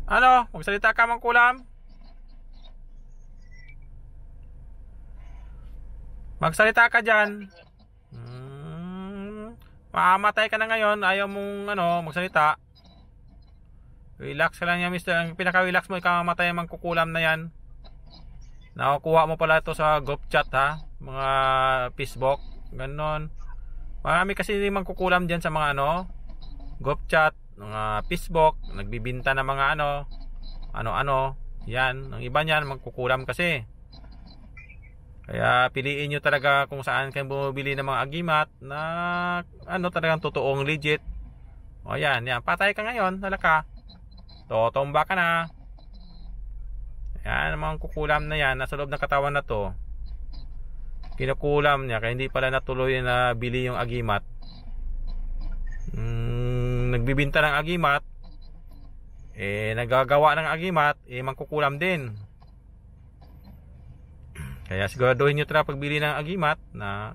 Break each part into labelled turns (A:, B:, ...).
A: Ano? Magsalita ka, Mangkulam? Magsalita ka dyan. Mamamatay ka na ngayon. Ayaw mong magsalita. Relax ka lang yan, mister. Ang pinaka-relax mo, ikaw mamatay ang Mangkukulam na yan. Nakukuha mo pala ito sa group chat, ha? Mga Facebook. Ganon. Marami kasi Mangkukulam dyan sa mga group chat, mga Facebook. Nagbibinta ng mga ano. Yan. Ang iba niyan, Mangkukulam kasi. Kaya piliin nyo talaga kung saan kayo bumibili ng mga agimat na talagang totoong legit. O yan. Patay ka ngayon. Halaka. Totomba ka na. Yan. Mga kukulam na yan. Nasa loob ng katawan na to. Kinukulam niya. Kaya hindi pala natuloy na bili yung agimat. Nagbibinta ng agimat. Nagagawa ng agimat. Mangkukulam din. Kaya siguraduhin nyo talaga pagbili ng agimat na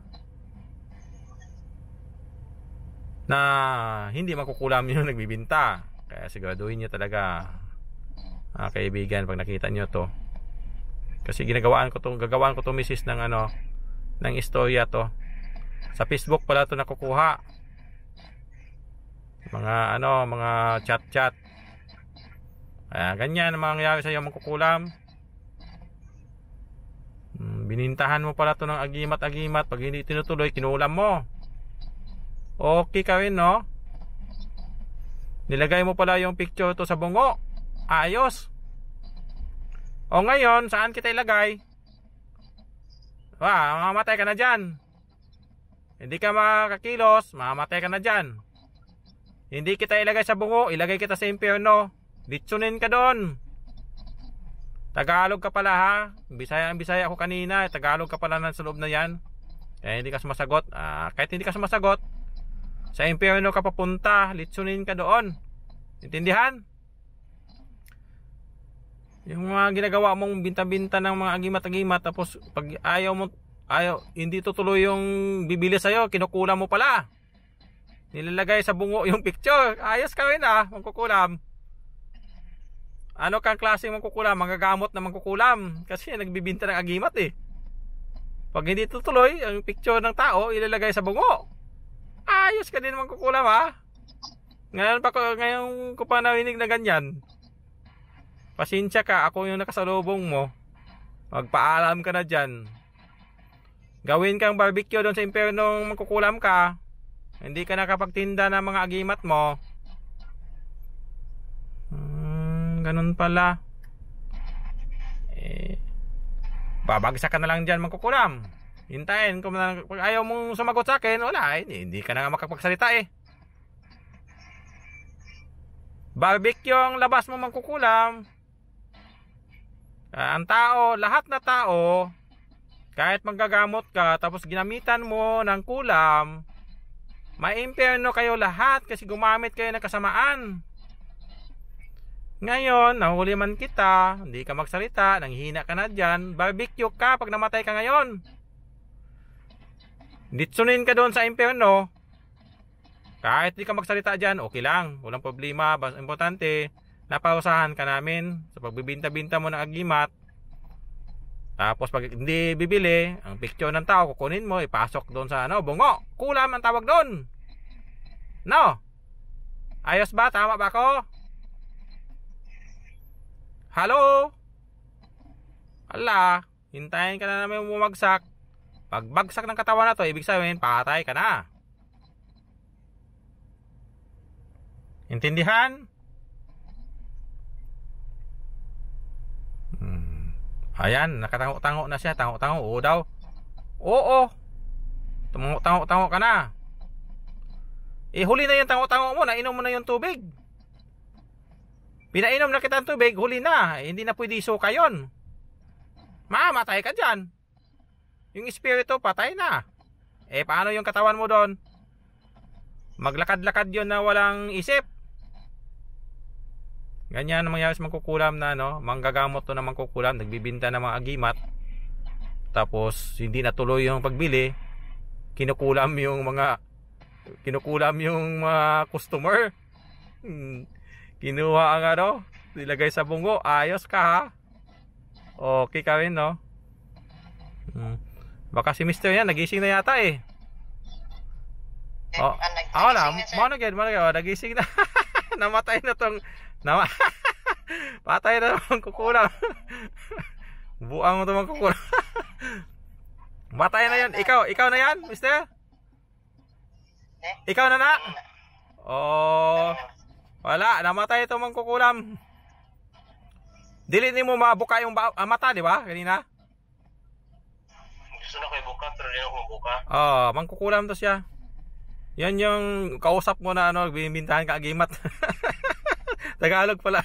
A: hindi Mangkukulam yung nagbibinta. Kaya siguraduhin nyo talaga, kaibigan, pag nakita nyo to. Kasi gagawaan ko to misis ng ng istorya to. Sa Facebook pala to nakukuha. Mga chat. Kaya ganyan ang mangyayari sa iyo, Mangkukulam. Binintahan mo pala to ng agimat. Pag hindi tinutuloy, kinulam mo. Okay ka rin, no? Nilagay mo pala yung picture to sa bungo. Ayos. O ngayon, saan kita ilagay? Mamamatay ka na dyan. Hindi ka makakilos, mamamatay ka na dyan. Hindi kita ilagay sa bungo, ilagay kita sa impyerno. Litsunin ka doon. Tagalog ka pala, ha? Bisaya ako kanina. Tagalog ka pala sa loob na yan. Kaya hindi ka sumasagot. Kahit hindi ka sumasagot, sa impyerno ka papunta. Litsunin ka doon. Intindihan? Yung mga ginagawa mong binta-binta ng mga agimat-agimat, tapos pag hindi tutuloy yung bibili sa'yo, kinukulam mo pala. Nilalagay sa bungo yung picture. Ayos ka rin, Mangkukulam. Ano kang klase Mangkukulam? Manggagamot na Mangkukulam. Kasi nagbibinta ng agimat Pag hindi tutuloy, ang picture ng tao ilalagay sa bungo. Ayos ka din Mangkukulam, ha? Ngayon ko pa narinig na ganyan. Pasensya ka, ako yung nakasalubong mo. Magpaalam ka na dyan. Gawin kang barbecue doon sa impyerno, Mangkukulam ka. Hindi ka nakapagtinda ng mga agimat mo. Ganun pala. Babagsak ka na lang dyan, Mangkukulam. Hintayin. Pag ayaw mong sumagot sa akin, wala. Hindi ka na makapagsalita Barbecue ang labas mo, Mangkukulam. Ang tao, lahat na tao, kahit manggagamot ka, tapos ginamitan mo ng kulam, maimpyerno kayo lahat kasi gumamit kayo ng kasamaan. Ngayon, nahuli man kita, hindi ka magsalita, nanghihina ka na dyan, barbecue ka pag namatay ka ngayon. Ditsunin ka doon sa impyerno. Kahit hindi ka magsalita dyan, okay lang, walang problema. Basta importante, napausahan ka namin sa pagbibinta-binta mo ng agimat. Tapos pag hindi bibili, ang picture ng tao, kukunin mo, ipasok doon sa bungo. Kulam ang tawag doon. No? Ayos ba? Tama ba ako? Hello? Ala, hintayin ka na namin bumagsak. Pag bagsak ng katawan na to, ibig sabihin, patay ka na. Intindihan? Ayan, nakatango-tango na siya. Tango-tango, oo daw. Oo. Tango-tango ka na. Huli na yung tango-tango mo. Nainom mo na yung tubig. Pinainom na kita ng tubig, huli na. Hindi na pwede isuka yun. Mamatay ka dyan. Yung espiritu, patay na. Paano yung katawan mo doon? Maglakad-lakad yun na walang isip. Ganyan ang mangyayari sa Mangkukulam na manggagamot to na Mangkukulam, nagbibinta ng mga agimat. Tapos hindi natuloy yung pagbili. Kinukulam yung mga customer. Kinuha ang Nilagay sa bungo. Ayos ka ha. Okay ka rin no. Baka si Mr. yan nagising na yata eh. Oh, ako na. Nagising na. Namatay na tong patay na naman kukulam. Buang mo naman kukulam. Matay na yan. Ikaw na yan, Mr. Ikaw na. Oh. Wala, namatay ito mangkukulam. Dili ni mo mabuka yung mata, di ba? Kanina.
B: Gusto na ko ibuka pero di ako mabuka.
A: Oh, mangkukulam to siya. Yan yung kausap mo na ano, bimbintahan ka agimat. Tagalog pala.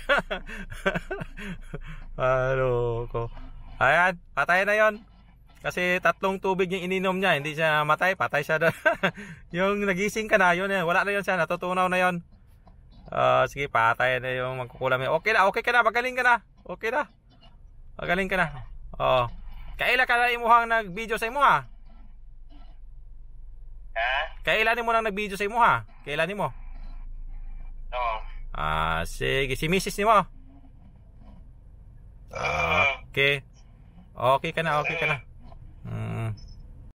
A: Ano ko. Ayan, patay na yon. Kasi 3 tubig yung ininom niya, hindi siya matay, patay siya doon. Yung nagising ka na, yun yan. Wala na yun siya, natutunaw na yun. Sige, patay na yung magkukulam yun. Okay ka na, magaling ka na. Okay na. Magaling ka na. Kailan ka na imuhang nag-video sa imo ha?
B: Ha?
A: Kailan mo nang nag-video sa imo ha? Kailan mo?
B: Oo.
A: Sige, si Mrs. ni mo. Okay. Okay ka na.